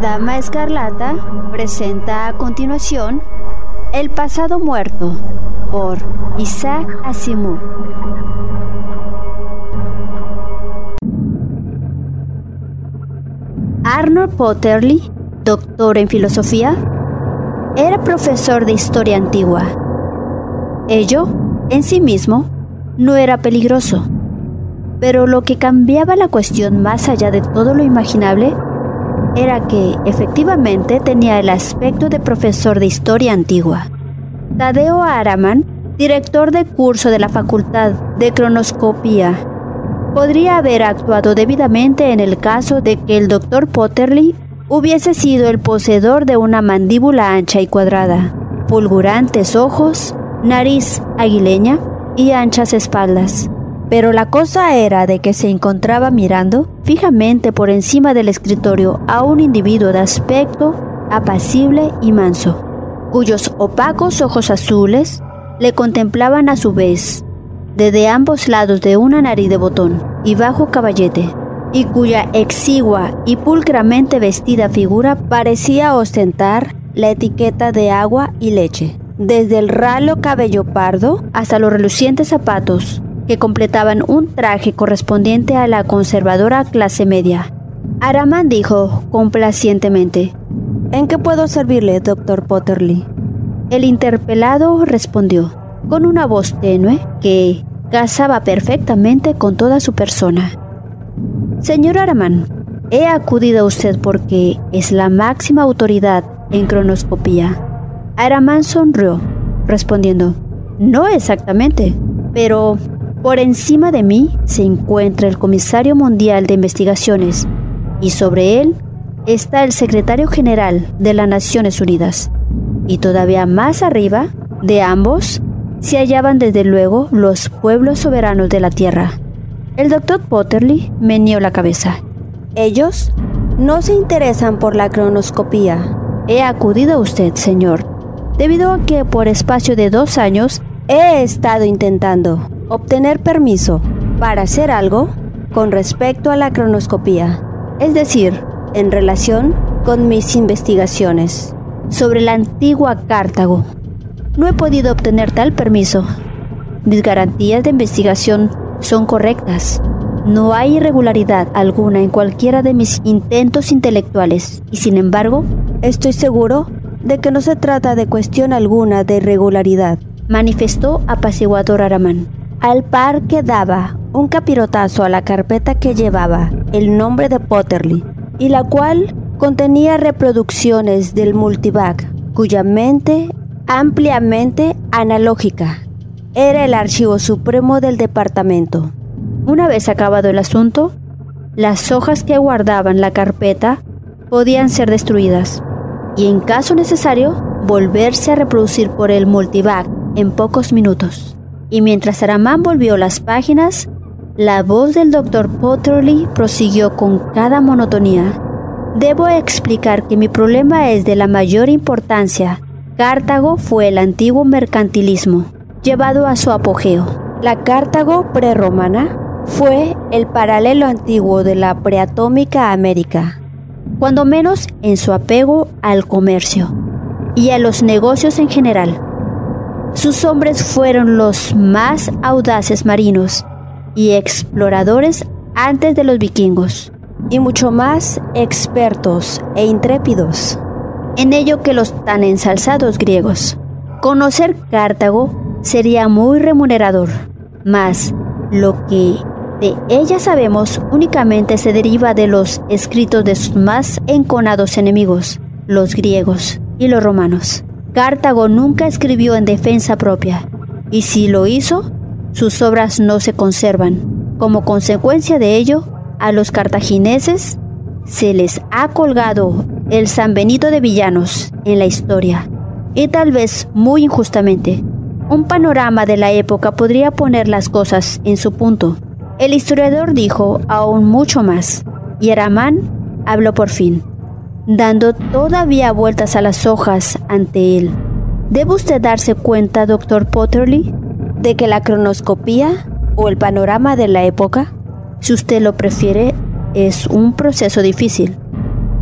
Dama Escarlata presenta a continuación El pasado muerto, por Isaac Asimov. Arnold Potterly, doctor en filosofía, era profesor de historia antigua. Ello, en sí mismo, no era peligroso, pero lo que cambiaba la cuestión más allá de todo lo imaginable era que, efectivamente, tenía el aspecto de profesor de historia antigua. Tadeo Araman, director de curso de la Facultad de Cronoscopía, podría haber actuado debidamente en el caso de que el Dr. Potterly hubiese sido el poseedor de una mandíbula ancha y cuadrada, fulgurantes ojos, nariz aguileña y anchas espaldas. Pero la cosa era de que se encontraba mirando fijamente por encima del escritorio a un individuo de aspecto apacible y manso, cuyos opacos ojos azules le contemplaban a su vez desde ambos lados de una nariz de botón y bajo caballete, y cuya exigua y pulcramente vestida figura parecía ostentar la etiqueta de agua y leche, desde el ralo cabello pardo hasta los relucientes zapatos que completaban un traje correspondiente a la conservadora clase media. Araman dijo complacientemente: «¿En qué puedo servirle, Dr. Potterly?». El interpelado respondió con una voz tenue que casaba perfectamente con toda su persona: «Señor Araman, he acudido a usted porque es la máxima autoridad en cronoscopía». Araman sonrió, respondiendo: «No exactamente, pero por encima de mí se encuentra el Comisario Mundial de Investigaciones y sobre él está el Secretario General de las Naciones Unidas. Y todavía más arriba de ambos se hallaban desde luego los pueblos soberanos de la Tierra». El Dr. Potterly meneó la cabeza. «Ellos no se interesan por la cronoscopía. He acudido a usted, señor, debido a que por espacio de 2 años he estado intentando obtener permiso para hacer algo con respecto a la cronoscopía, es decir, en relación con mis investigaciones sobre la antigua Cartago. No he podido obtener tal permiso. Mis garantías de investigación son correctas. No hay irregularidad alguna en cualquiera de mis intentos intelectuales y, sin embargo, estoy seguro de que no se trata de cuestión alguna de irregularidad», manifestó apaciguador Araman, al par que daba un capirotazo a la carpeta que llevaba el nombre de Potterly y la cual contenía reproducciones del multivac, cuya mente ampliamente analógica era el archivo supremo del departamento. Una vez acabado el asunto, las hojas que guardaban la carpeta podían ser destruidas y, en caso necesario, volverse a reproducir por el multivac en pocos minutos. Y mientras Araman volvió las páginas, la voz del Dr. Potterly prosiguió con cada monotonía: «Debo explicar que mi problema es de la mayor importancia. Cartago fue el antiguo mercantilismo llevado a su apogeo. La Cartago prerromana fue el paralelo antiguo de la preatómica América, cuando menos en su apego al comercio y a los negocios en general. Sus hombres fueron los más audaces marinos y exploradores antes de los vikingos, y mucho más expertos e intrépidos en ello que los tan ensalzados griegos. Conocer Cartago sería muy remunerador, mas lo que de ella sabemos únicamente se deriva de los escritos de sus más enconados enemigos, los griegos y los romanos. Cartago nunca escribió en defensa propia, y si lo hizo, sus obras no se conservan. Como consecuencia de ello, a los cartagineses se les ha colgado el San Benito de villanos en la historia, y tal vez muy injustamente. Un panorama de la época podría poner las cosas en su punto». El historiador dijo aún mucho más, y Araman habló por fin, dando todavía vueltas a las hojas ante él. «Debe usted darse cuenta, Dr. Potterly, de que la cronoscopía, o el panorama de la época, si usted lo prefiere, es un proceso difícil.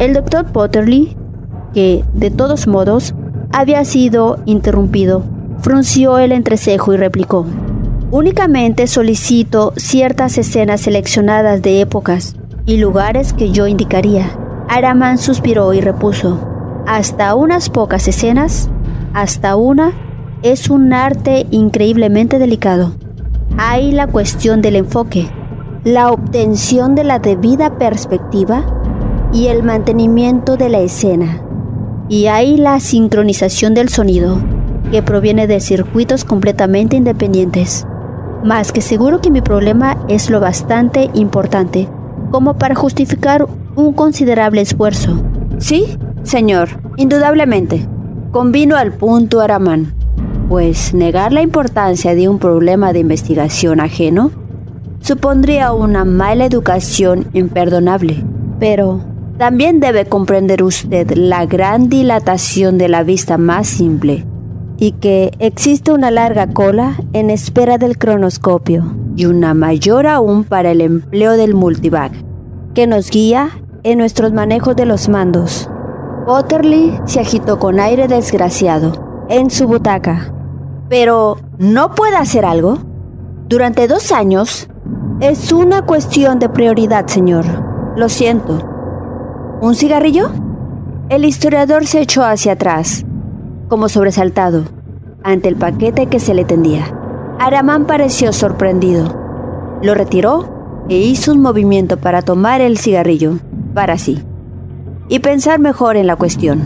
El doctor Potterly, que de todos modos había sido interrumpido, frunció el entrecejo y replicó: únicamente solicito ciertas escenas seleccionadas de épocas y lugares que yo indicaría. Ahraman suspiró y repuso: hasta unas pocas escenas, hasta una, es un arte increíblemente delicado. Hay la cuestión del enfoque, la obtención de la debida perspectiva y el mantenimiento de la escena. Y hay la sincronización del sonido, que proviene de circuitos completamente independientes. Más que seguro que mi problema es lo bastante importante como para justificar un considerable esfuerzo. Sí, señor, indudablemente. Convino al punto Ahraman, pues negar la importancia de un problema de investigación ajeno supondría una mala educación imperdonable. Pero también debe comprender usted la gran dilatación de la vista más simple y que existe una larga cola en espera del cronoscopio y una mayor aún para el empleo del multivac, que nos guía en nuestros manejos de los mandos. Potterly se agitó con aire desgraciado en su butaca. ¿Pero no puede hacer algo? Durante 2 años... Es una cuestión de prioridad, señor. Lo siento. ¿Un cigarrillo? El historiador se echó hacia atrás, como sobresaltado, ante el paquete que se le tendía. Ahraman pareció sorprendido. Lo retiró e hizo un movimiento para tomar el cigarrillo, para sí, y pensar mejor en la cuestión.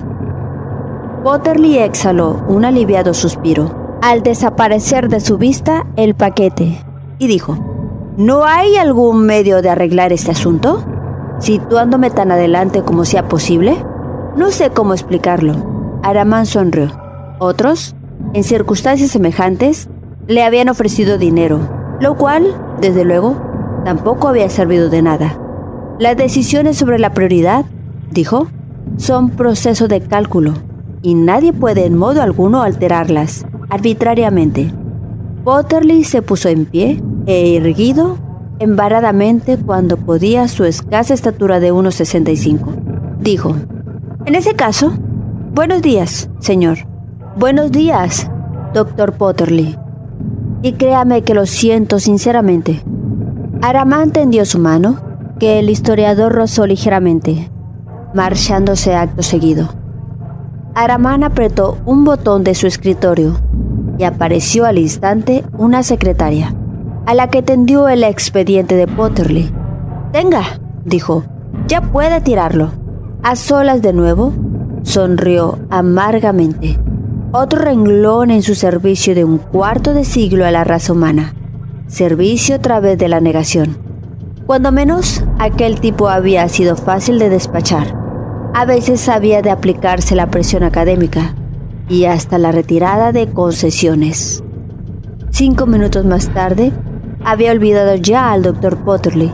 Potterly exhaló un aliviado suspiro al desaparecer de su vista el paquete y dijo: ¿no hay algún medio de arreglar este asunto, situándome tan adelante como sea posible? No sé cómo explicarlo. Ahraman sonrió. Otros, en circunstancias semejantes, le habían ofrecido dinero, lo cual, desde luego, tampoco había servido de nada. Las decisiones sobre la prioridad, dijo, son proceso de cálculo, y nadie puede en modo alguno alterarlas arbitrariamente. Potterly se puso en pie e erguido embaradamente cuando podía su escasa estatura de 1,65. Dijo: en ese caso, buenos días, señor. Buenos días, doctor Potterly. Y créame que lo siento sinceramente. Ahraman tendió su mano, que el historiador rozó ligeramente, marchándose acto seguido. Ahraman apretó un botón de su escritorio y apareció al instante una secretaria, a la que tendió el expediente de Potterly. «Tenga», dijo, «ya puede tirarlo». A solas de nuevo, sonrió amargamente. Otro renglón en su servicio de un cuarto de siglo a la raza humana. Servicio a través de la negación. Cuando menos, aquel tipo había sido fácil de despachar. A veces había de aplicarse la presión académica y hasta la retirada de concesiones. 5 minutos más tarde, había olvidado ya al doctor Potterly.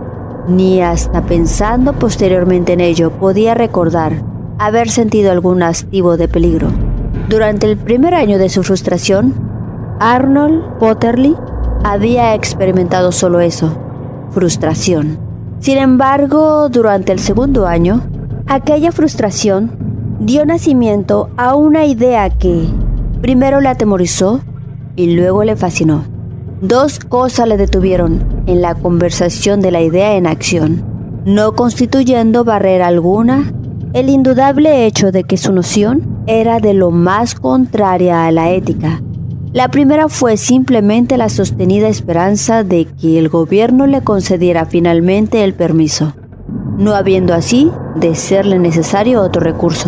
Ni hasta pensando posteriormente en ello podía recordar haber sentido algún hastío de peligro. Durante el primer año de su frustración, Arnold Potterly había experimentado solo eso, frustración. Sin embargo, durante el segundo año, aquella frustración dio nacimiento a una idea que primero le atemorizó y luego le fascinó. 2 cosas le detuvieron en la conversación de la idea en acción, no constituyendo barrera alguna el indudable hecho de que su noción era de lo más contraria a la ética. La primera fue simplemente la sostenida esperanza de que el gobierno le concediera finalmente el permiso, no habiendo así de serle necesario otro recurso.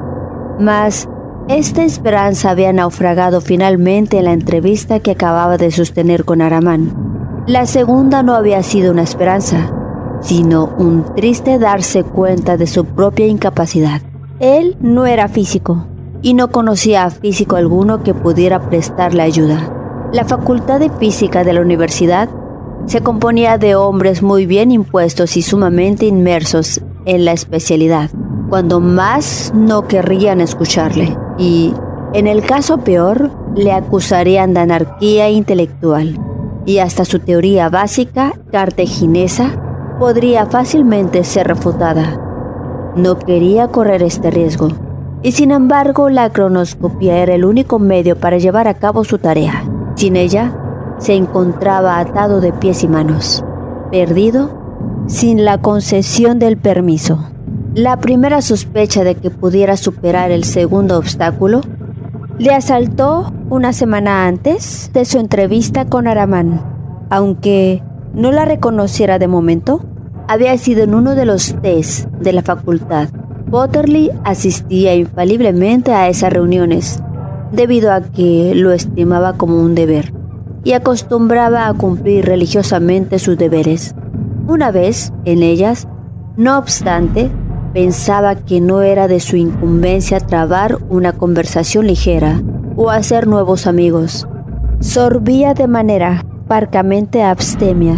Mas esta esperanza había naufragado finalmente en la entrevista que acababa de sostener con Ahraman. La segunda no había sido una esperanza, sino un triste darse cuenta de su propia incapacidad. Él no era físico, y no conocía a físico alguno que pudiera prestarle ayuda. La facultad de física de la universidad se componía de hombres muy bien impuestos y sumamente inmersos en la especialidad, cuando más no querrían escucharle, y, en el caso peor, le acusarían de anarquía intelectual, y hasta su teoría básica cartaginesa podría fácilmente ser refutada. No quería correr este riesgo, y sin embargo la cronoscopia era el único medio para llevar a cabo su tarea. Sin ella, se encontraba atado de pies y manos, perdido, sin la concesión del permiso. La primera sospecha de que pudiera superar el segundo obstáculo le asaltó una semana antes de su entrevista con Araman. Aunque no la reconociera de momento, había sido en uno de los test de la facultad. Potterly asistía infaliblemente a esas reuniones, debido a que lo estimaba como un deber, y acostumbraba a cumplir religiosamente sus deberes. Una vez en ellas, no obstante, pensaba que no era de su incumbencia trabar una conversación ligera o hacer nuevos amigos. Sorbía de manera parcamente abstemia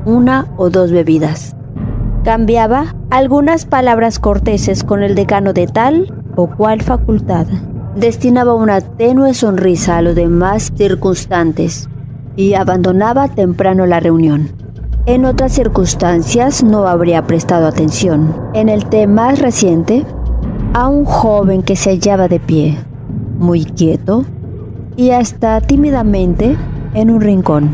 1 o 2 bebidas. Cambiaba algunas palabras corteses con el decano de tal o cual facultad. Destinaba una tenue sonrisa a los demás circunstantes y abandonaba temprano la reunión. En otras circunstancias no habría prestado atención. En el té más reciente, a un joven que se hallaba de pie, muy quieto y hasta tímidamente en un rincón.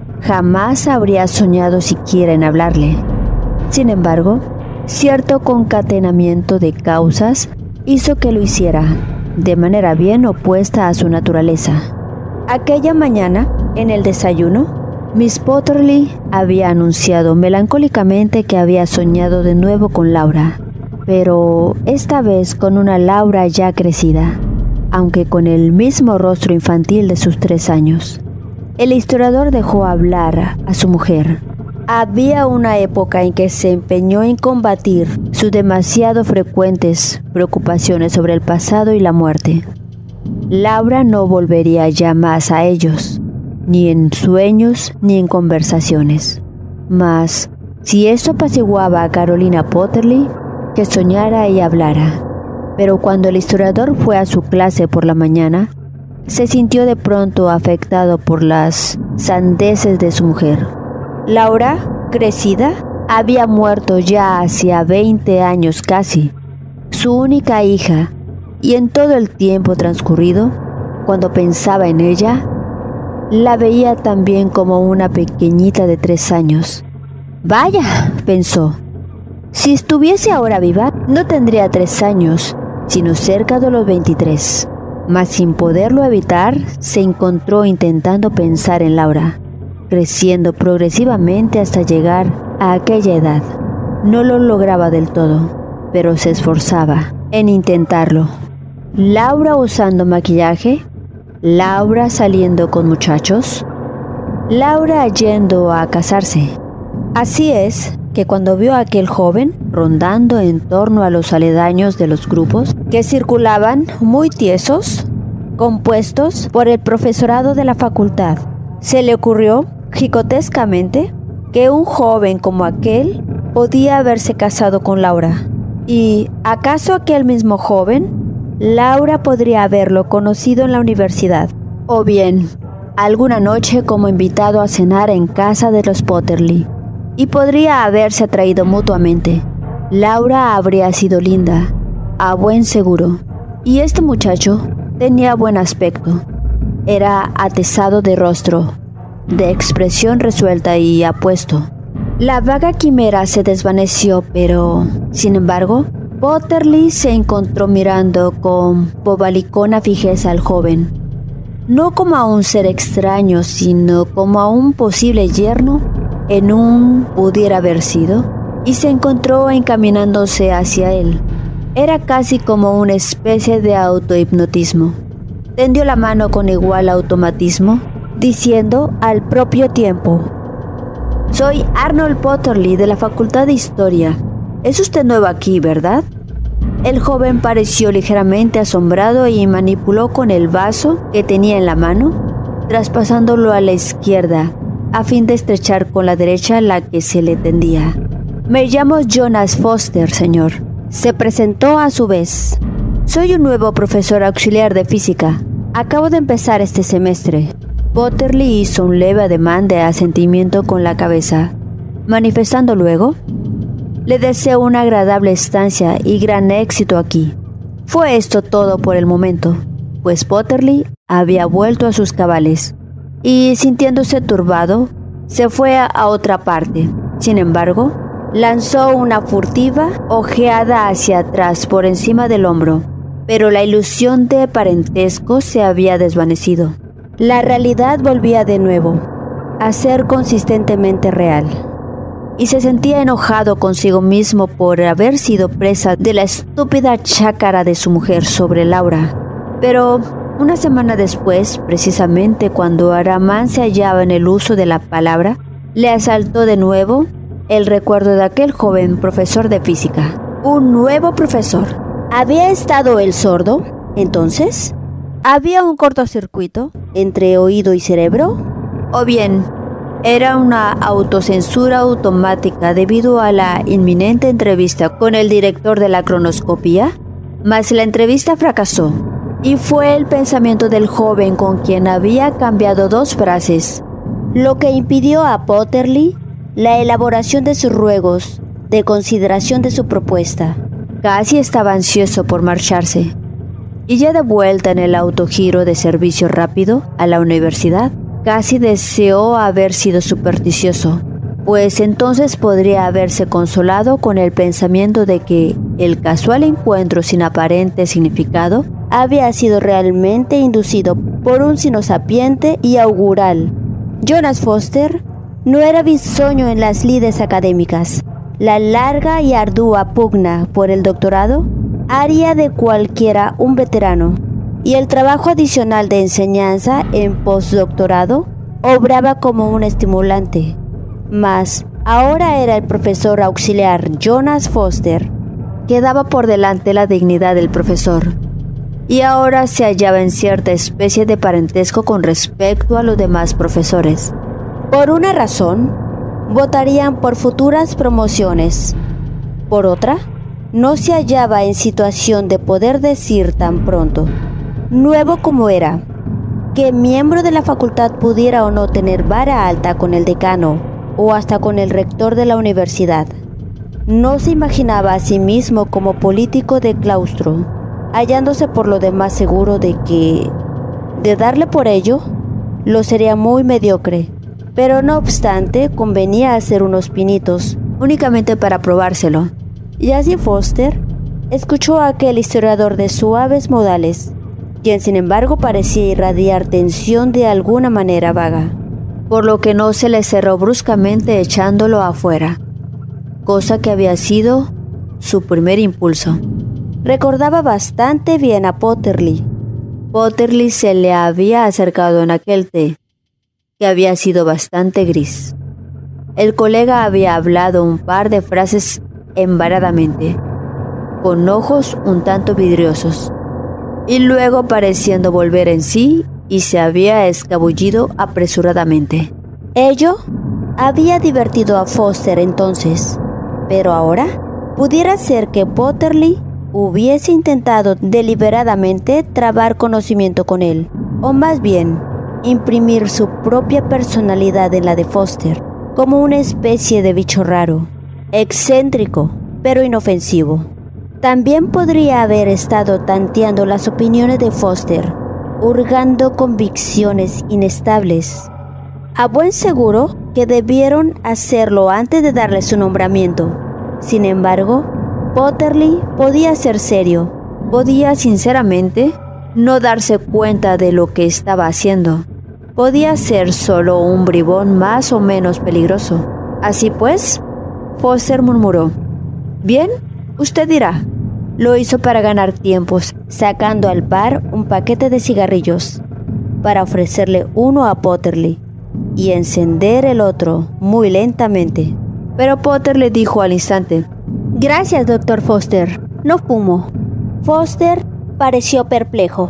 Jamás habría soñado siquiera en hablarle. Sin embargo, cierto concatenamiento de causas hizo que lo hiciera, de manera bien opuesta a su naturaleza. Aquella mañana, en el desayuno, Miss Potterly había anunciado melancólicamente que había soñado de nuevo con Laura, pero esta vez con una Laura ya crecida, aunque con el mismo rostro infantil de sus 3 años. El historiador dejó hablar a su mujer. Había una época en que se empeñó en combatir sus demasiado frecuentes preocupaciones sobre el pasado y la muerte. Laura no volvería ya más a ellos, ni en sueños ni en conversaciones. Mas, si esto apaciguaba a Carolina Potterly, que soñara y hablara. Pero cuando el historiador fue a su clase por la mañana, se sintió de pronto afectado por las sandeces de su mujer. Laura, crecida, había muerto ya hacía 20 años casi, su única hija, y en todo el tiempo transcurrido, cuando pensaba en ella, la veía también como una pequeñita de 3 años. Vaya, pensó, si estuviese ahora viva, no tendría 3 años, sino cerca de los 23. Mas sin poderlo evitar, se encontró intentando pensar en Laura, creciendo progresivamente hasta llegar a aquella edad. No lo lograba del todo, pero se esforzaba en intentarlo. Laura usando maquillaje, Laura saliendo con muchachos, Laura yendo a casarse. Así es que cuando vio a aquel joven rondando en torno a los aledaños de los grupos que circulaban muy tiesos, compuestos por el profesorado de la facultad, se le ocurrió jicotescamente que un joven como aquel podía haberse casado con Laura. ¿Y acaso aquel mismo joven, Laura podría haberlo conocido en la universidad? O bien, alguna noche como invitado a cenar en casa de los Potterly, y podría haberse atraído mutuamente. Laura habría sido linda, a buen seguro, y este muchacho tenía buen aspecto. Era atezado de rostro, de expresión resuelta y apuesto. La vaga quimera se desvaneció, pero, sin embargo, Potterly se encontró mirando con bobalicona fijeza al joven, no como a un ser extraño, sino como a un posible yerno en un pudiera haber sido, y se encontró encaminándose hacia él. Era casi como una especie de autohipnotismo. Tendió la mano con igual automatismo, diciendo al propio tiempo: «Soy Arnold Potterly de la Facultad de Historia. Es usted nuevo aquí, ¿verdad?». El joven pareció ligeramente asombrado y manipuló con el vaso que tenía en la mano, traspasándolo a la izquierda, a fin de estrechar con la derecha la que se le tendía. «Me llamo Jonas Foster, señor», se presentó a su vez. «Soy un nuevo profesor auxiliar de física. Acabo de empezar este semestre». Potterly hizo un leve ademán de asentimiento con la cabeza, manifestando luego: Le deseo una agradable estancia y gran éxito aquí. Fue esto todo por el momento, pues Potterly había vuelto a sus cabales y, sintiéndose turbado, se fue a otra parte. Sin embargo, lanzó una furtiva ojeada hacia atrás por encima del hombro, pero la ilusión de parentesco se había desvanecido. La realidad volvía de nuevo a ser consistentemente real, y se sentía enojado consigo mismo por haber sido presa de la estúpida chácara de su mujer sobre Laura. Pero una semana después, precisamente cuando Ahriman se hallaba en el uso de la palabra, le asaltó de nuevo el recuerdo de aquel joven profesor de física. Un nuevo profesor. ¿Había estado él sordo, entonces? ¿Había un cortocircuito entre oído y cerebro? ¿O bien era una autocensura automática debido a la inminente entrevista con el director de la cronoscopía? Mas la entrevista fracasó, y fue el pensamiento del joven con quien había cambiado 2 frases lo que impidió a Potterly la elaboración de sus ruegos de consideración de su propuesta. Casi estaba ansioso por marcharse, y ya de vuelta en el autogiro de servicio rápido a la universidad, casi deseó haber sido supersticioso, pues entonces podría haberse consolado con el pensamiento de que el casual encuentro sin aparente significado había sido realmente inducido por un sinosapiente y augural. Jonas Foster no era bisoño en las lides académicas. La larga y ardua pugna por el doctorado haría de cualquiera un veterano, y el trabajo adicional de enseñanza en postdoctorado obraba como un estimulante. Mas ahora era el profesor auxiliar Jonas Foster. Quedaba por delante la dignidad del profesor, y ahora se hallaba en cierta especie de parentesco con respecto a los demás profesores. Por una razón, votarían por futuras promociones. Por otra, no se hallaba en situación de poder decir tan pronto, nuevo como era, que miembro de la facultad pudiera o no tener vara alta con el decano o hasta con el rector de la universidad. No se imaginaba a sí mismo como político de claustro, hallándose por lo demás seguro de que, de darle por ello, lo sería muy mediocre. Pero no obstante, convenía hacer unos pinitos, únicamente para probárselo. Y así Foster escuchó a aquel historiador de suaves modales, quien sin embargo parecía irradiar tensión de alguna manera vaga, por lo que no se le cerró bruscamente echándolo afuera, cosa que había sido su primer impulso. Recordaba bastante bien a Potterly. Potterly se le había acercado en aquel té, que había sido bastante gris. El colega había hablado un par de frases embaradamente, con ojos un tanto vidriosos, y luego pareciendo volver en sí, y se había escabullido apresuradamente. Ello había divertido a Foster entonces, pero ahora pudiera ser que Potterly hubiese intentado deliberadamente trabar conocimiento con él, o más bien imprimir su propia personalidad en la de Foster, como una especie de bicho raro, excéntrico, pero inofensivo. También podría haber estado tanteando las opiniones de Foster, hurgando convicciones inestables. A buen seguro que debieron hacerlo antes de darle su nombramiento. Sin embargo, Potterly podía ser serio, podía sinceramente no darse cuenta de lo que estaba haciendo. Podía ser solo un bribón más o menos peligroso. Así pues, Foster murmuró: «Bien, usted dirá». Lo hizo para ganar tiempos, sacando al par un paquete de cigarrillos, para ofrecerle uno a Potterly y encender el otro muy lentamente. Pero Potter le dijo al instante: «Gracias, doctor Foster, no fumo». Foster pareció perplejo.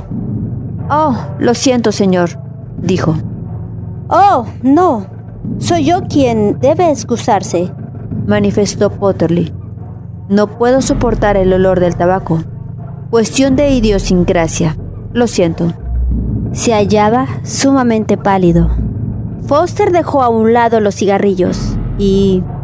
«Oh, lo siento, señor», dijo. «Oh, no, soy yo quien debe excusarse», manifestó Potterly. «No puedo soportar el olor del tabaco. Cuestión de idiosincrasia. Lo siento». Se hallaba sumamente pálido. Foster dejó a un lado los cigarrillos y,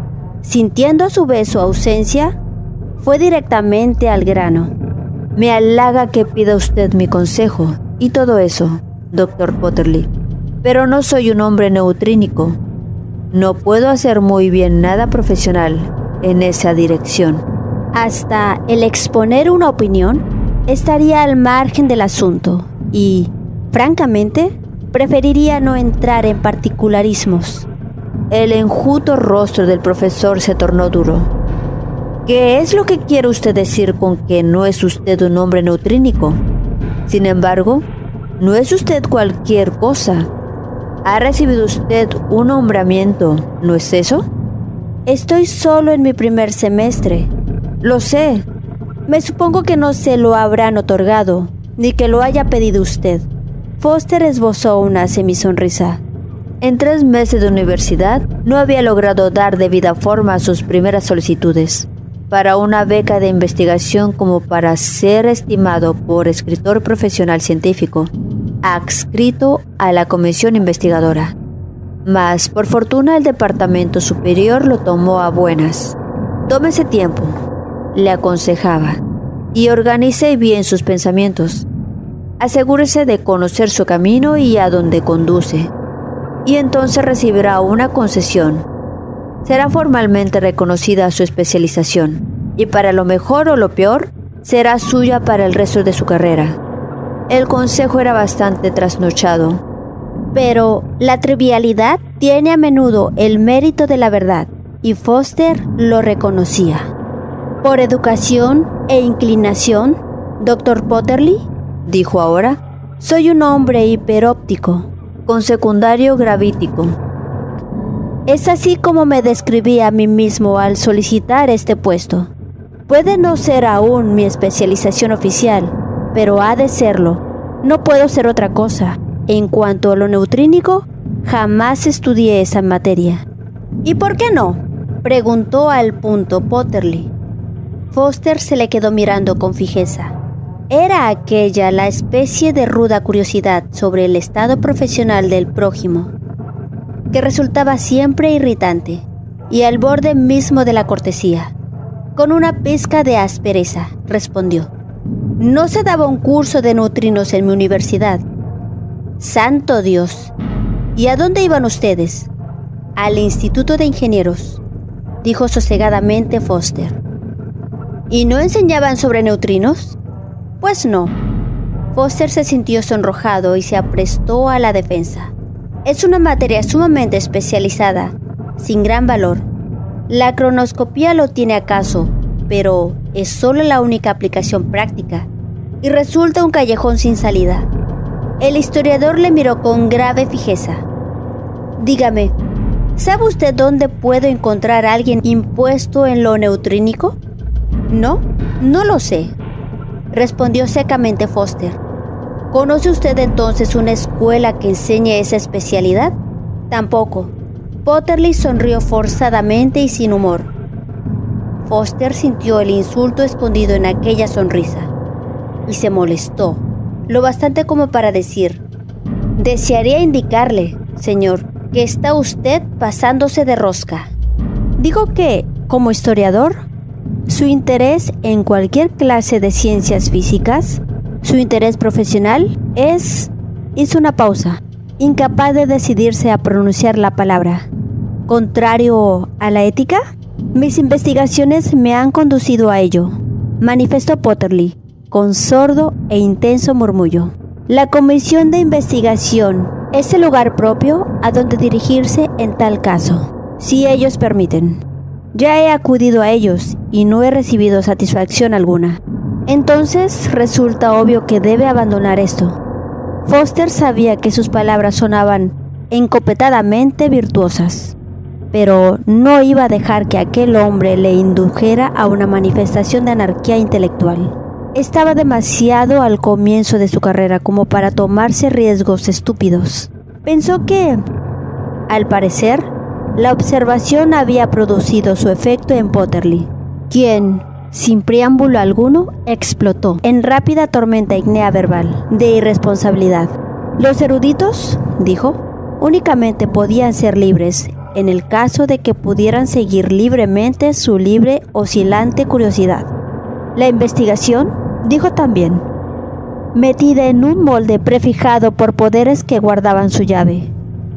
Sintiendo a su vez su ausencia, fue directamente al grano. Me halaga que pida usted mi consejo y todo eso, Dr. Potterly, pero no soy un hombre neutrínico. No puedo hacer muy bien nada profesional en esa dirección. Hasta el exponer una opinión estaría al margen del asunto y, francamente, preferiría no entrar en particularismos. El enjuto rostro del profesor se tornó duro. ¿Qué es lo que quiere usted decir con que no es usted un hombre neutrínico? Sin embargo, no es usted cualquier cosa. Ha recibido usted un nombramiento, ¿no es eso? Estoy solo en mi primer semestre. Lo sé. Me supongo que no se lo habrán otorgado, ni que lo haya pedido usted. Foster esbozó una semisonrisa. En 3 meses de universidad no había logrado dar debida forma a sus primeras solicitudes para una beca de investigación como para ser estimado por escritor profesional científico, adscrito a la comisión investigadora. Mas, por fortuna, el departamento superior lo tomó a buenas. Tómese tiempo, le aconsejaba, y organice bien sus pensamientos. Asegúrese de conocer su camino y a dónde conduce, y entonces recibirá una concesión. Será formalmente reconocida su especialización, y para lo mejor o lo peor, será suya para el resto de su carrera. El consejo era bastante trasnochado, pero la trivialidad tiene a menudo el mérito de la verdad, y Foster lo reconocía. Por educación e inclinación, Dr. Potterly, dijo ahora, soy un hombre hiperóptico, con secundario gravítico. Es así como me describí a mí mismo al solicitar este puesto. Puede no ser aún mi especialización oficial, pero ha de serlo. No puedo ser otra cosa. En cuanto a lo neutrínico, jamás estudié esa materia. ¿Y por qué no?, preguntó al punto Potterly. Foster se le quedó mirando con fijeza. Era aquella la especie de ruda curiosidad sobre el estado profesional del prójimo, que resultaba siempre irritante y al borde mismo de la cortesía. Con una pizca de aspereza, respondió. No se daba un curso de neutrinos en mi universidad. ¡Santo Dios! ¿Y a dónde iban ustedes? Al Instituto de Ingenieros, dijo sosegadamente Foster. ¿Y no enseñaban sobre neutrinos? Pues no. Foster se sintió sonrojado y se aprestó a la defensa. Es una materia sumamente especializada, sin gran valor. La cronoscopía lo tiene acaso, pero es solo la única aplicación práctica y resulta un callejón sin salida. El historiador le miró con grave fijeza. Dígame, ¿sabe usted dónde puedo encontrar a alguien impuesto en lo neutrínico? No, no lo sé, respondió secamente Foster. ¿Conoce usted entonces una escuela que enseñe esa especialidad? Tampoco. Potterly sonrió forzadamente y sin humor. Foster sintió el insulto escondido en aquella sonrisa y se molestó, lo bastante como para decir: desearía indicarle, señor, que está usted pasándose de rosca. Digo que, como historiador, su interés en cualquier clase de ciencias físicas, su interés profesional es... Hizo una pausa, incapaz de decidirse a pronunciar la palabra. ¿Contrario a la ética? Mis investigaciones me han conducido a ello, manifestó Potterly, con sordo e intenso murmullo. La comisión de investigación es el lugar propio a donde dirigirse en tal caso, si ellos permiten. Ya he acudido a ellos y no he recibido satisfacción alguna. Entonces resulta obvio que debe abandonar esto. Foster sabía que sus palabras sonaban encopetadamente virtuosas, pero no iba a dejar que aquel hombre le indujera a una manifestación de anarquía intelectual. Estaba demasiado al comienzo de su carrera como para tomarse riesgos estúpidos. Pensó que, al parecer, la observación había producido su efecto en Potterly, quien, sin preámbulo alguno, explotó en rápida tormenta ígnea verbal de irresponsabilidad. Los eruditos, dijo, únicamente podían ser libres en el caso de que pudieran seguir libremente su libre oscilante curiosidad. La investigación, dijo también, metida en un molde prefijado por poderes que guardaban su llave,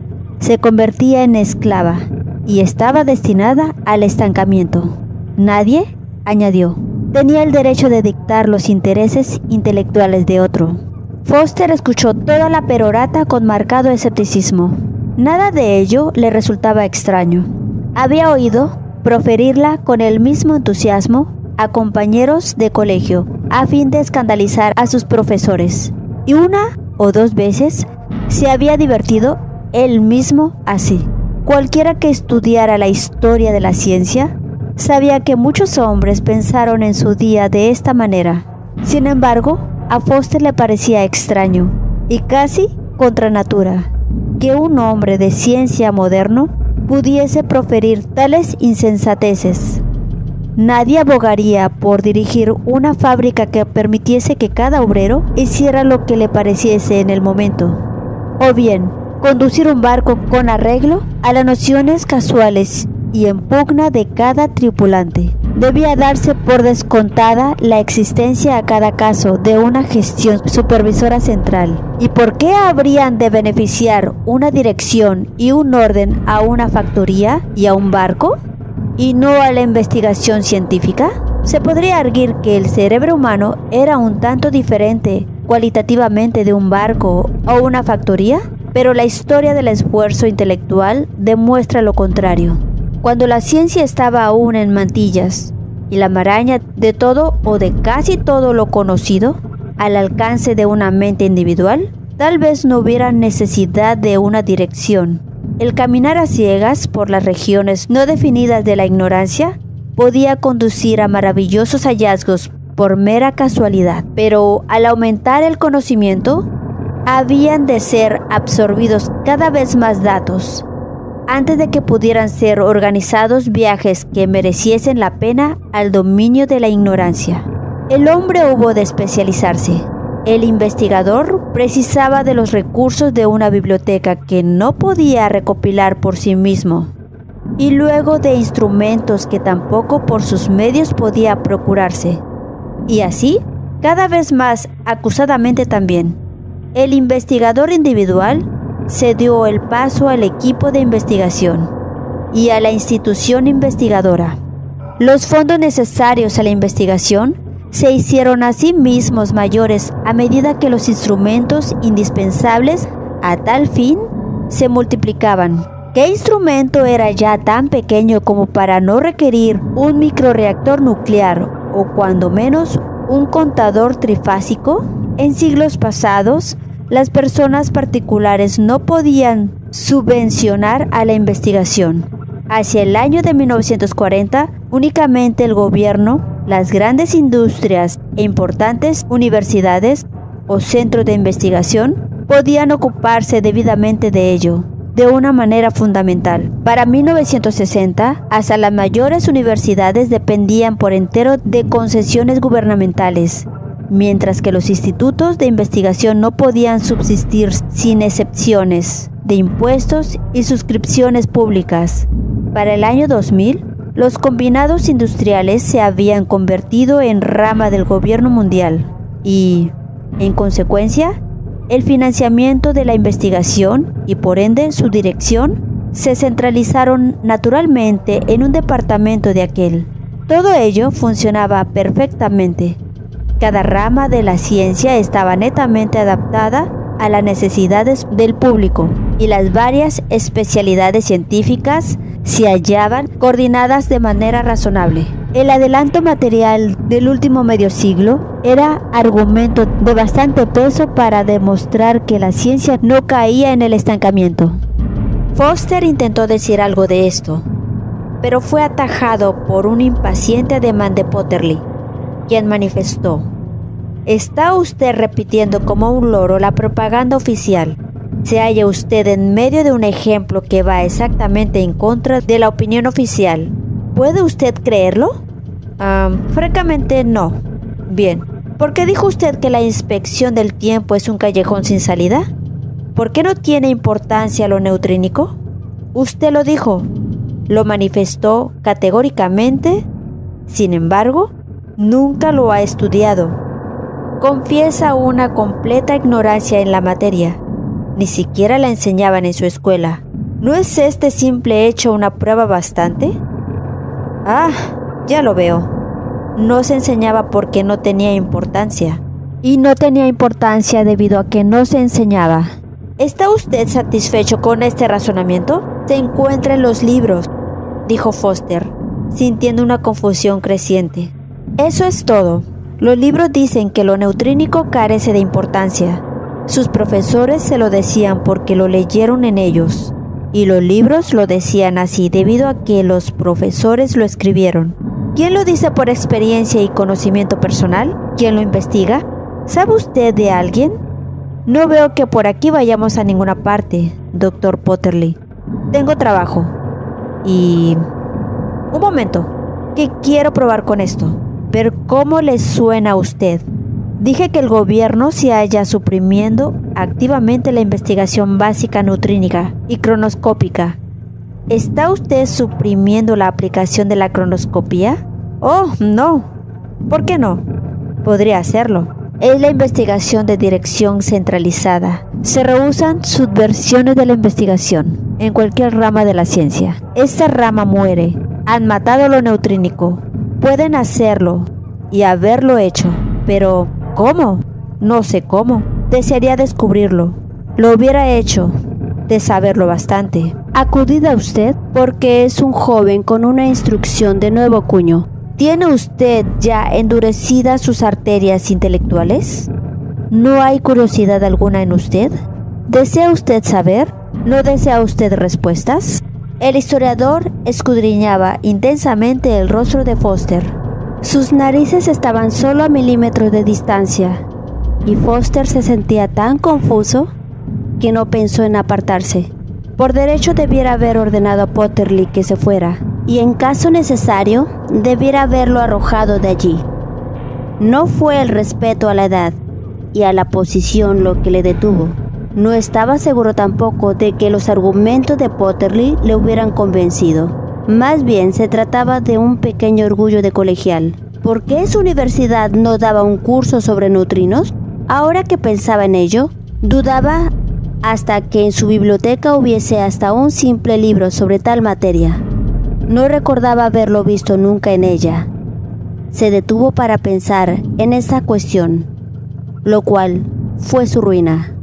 se convertía en esclava y estaba destinada al estancamiento. Nadie, añadió, tenía el derecho de dictar los intereses intelectuales de otro. Foster escuchó toda la perorata con marcado escepticismo. Nada de ello le resultaba extraño. Había oído proferirla con el mismo entusiasmo a compañeros de colegio, a fin de escandalizar a sus profesores, y una o dos veces se había divertido él mismo así. Cualquiera que estudiara la historia de la ciencia sabía que muchos hombres pensaron en su día de esta manera. Sin embargo, a Foster le parecía extraño y casi contra natura que un hombre de ciencia moderno pudiese proferir tales insensateces. Nadie abogaría por dirigir una fábrica que permitiese que cada obrero hiciera lo que le pareciese en el momento, o bien conducir un barco con arreglo a las nociones casuales y en pugna de cada tripulante. Debía darse por descontada la existencia a cada caso de una gestión supervisora central. ¿Y por qué habrían de beneficiar una dirección y un orden a una factoría y a un barco, y no a la investigación científica? Se podría arguir que el cerebro humano era un tanto diferente cualitativamente de un barco o una factoría, pero la historia del esfuerzo intelectual demuestra lo contrario. Cuando la ciencia estaba aún en mantillas y la maraña de todo o de casi todo lo conocido al alcance de una mente individual, tal vez no hubiera necesidad de una dirección. El caminar a ciegas por las regiones no definidas de la ignorancia podía conducir a maravillosos hallazgos por mera casualidad, pero al aumentar el conocimiento, habían de ser absorbidos cada vez más datos, antes de que pudieran ser organizados viajes que mereciesen la pena al dominio de la ignorancia. El hombre hubo de especializarse. El investigador precisaba de los recursos de una biblioteca que no podía recopilar por sí mismo, y luego de instrumentos que tampoco por sus medios podía procurarse. Y así, cada vez más acusadamente también, el investigador individual cedió el paso al equipo de investigación y a la institución investigadora. Los fondos necesarios a la investigación se hicieron a sí mismos mayores a medida que los instrumentos indispensables a tal fin se multiplicaban. ¿Qué instrumento era ya tan pequeño como para no requerir un microreactor nuclear o cuando menos un contador trifásico? En siglos pasados, las personas particulares no podían subvencionar a la investigación. Hacia el año de 1940, únicamente el gobierno, las grandes industrias e importantes universidades o centros de investigación podían ocuparse debidamente de ello, de una manera fundamental. Para 1960, hasta las mayores universidades dependían por entero de concesiones gubernamentales, mientras que los institutos de investigación no podían subsistir sin excepciones de impuestos y suscripciones públicas. Para el año 2000, los combinados industriales se habían convertido en rama del gobierno mundial y, en consecuencia, el financiamiento de la investigación y por ende su dirección se centralizaron naturalmente en un departamento de aquel. Todo ello funcionaba perfectamente. Cada rama de la ciencia estaba netamente adaptada a las necesidades del público y las varias especialidades científicas se hallaban coordinadas de manera razonable. El adelanto material del último medio siglo era argumento de bastante peso para demostrar que la ciencia no caía en el estancamiento. Foster intentó decir algo de esto, pero fue atajado por un impaciente ademán de Potterly, quien manifestó: «Está usted repitiendo como un loro la propaganda oficial. Se halla usted en medio de un ejemplo que va exactamente en contra de la opinión oficial. ¿Puede usted creerlo?» Francamente no. Bien, ¿por qué dijo usted que la inspección del tiempo es un callejón sin salida? ¿Por qué no tiene importancia lo neutrínico? Usted lo dijo, lo manifestó categóricamente. Sin embargo, nunca lo ha estudiado. Confiesa una completa ignorancia en la materia. Ni siquiera la enseñaban en su escuela. ¿No es este simple hecho una prueba bastante? Ah, ya lo veo. No se enseñaba porque no tenía importancia. Y no tenía importancia debido a que no se enseñaba. ¿Está usted satisfecho con este razonamiento? Se encuentra en los libros, dijo Foster, sintiendo una confusión creciente. Eso es todo. Los libros dicen que lo neutrínico carece de importancia. Sus profesores se lo decían porque lo leyeron en ellos. Y los libros lo decían así debido a que los profesores lo escribieron. ¿Quién lo dice por experiencia y conocimiento personal? ¿Quién lo investiga? ¿Sabe usted de alguien? No veo que por aquí vayamos a ninguna parte, Dr. Potterly. Tengo trabajo. Y... un momento, que quiero probar con esto. Ver cómo le suena a usted. Dije que el gobierno se halla suprimiendo activamente la investigación básica neutrínica y cronoscópica. ¿Está usted suprimiendo la aplicación de la cronoscopía? Oh, no. ¿Por qué no? Podría hacerlo. Es la investigación de dirección centralizada. Se rehusan subversiones de la investigación en cualquier rama de la ciencia. Esta rama muere. Han matado lo neutrínico. Pueden hacerlo y haberlo hecho, pero ¿cómo? No sé cómo. Desearía descubrirlo. Lo hubiera hecho de saberlo bastante. Acudid a usted porque es un joven con una instrucción de nuevo cuño. ¿Tiene usted ya endurecidas sus arterias intelectuales? ¿No hay curiosidad alguna en usted? ¿Desea usted saber? ¿No desea usted respuestas? El historiador escudriñaba intensamente el rostro de Foster. Sus narices estaban solo a milímetros de distancia, y Foster se sentía tan confuso que no pensó en apartarse. Por derecho debiera haber ordenado a Potterly que se fuera, y en caso necesario, debiera haberlo arrojado de allí. No fue el respeto a la edad y a la posición lo que le detuvo. No estaba seguro tampoco de que los argumentos de Potterly le hubieran convencido. Más bien se trataba de un pequeño orgullo de colegial. ¿Por qué su universidad no daba un curso sobre neutrinos? Ahora que pensaba en ello, dudaba hasta que en su biblioteca hubiese hasta un simple libro sobre tal materia. No recordaba haberlo visto nunca en ella. Se detuvo para pensar en esa cuestión, lo cual fue su ruina.